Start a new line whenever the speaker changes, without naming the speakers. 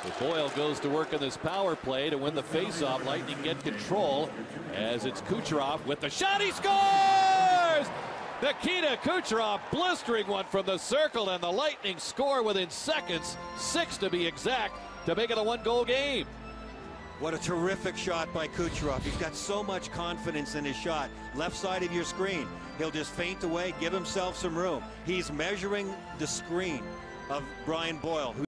Boyle goes to work in this power play to win the faceoff. Lightning get control as it's Kucherov with the shot. He scores! Nikita Kucherov blistering one from the circle, and the Lightning score within seconds, 6 to be exact, to make it a one-goal game.
What a terrific shot by Kucherov. He's got so much confidence in his shot. Left side of your screen. He'll just feint away, give himself some room. He's measuring the screen of Brian Boyle.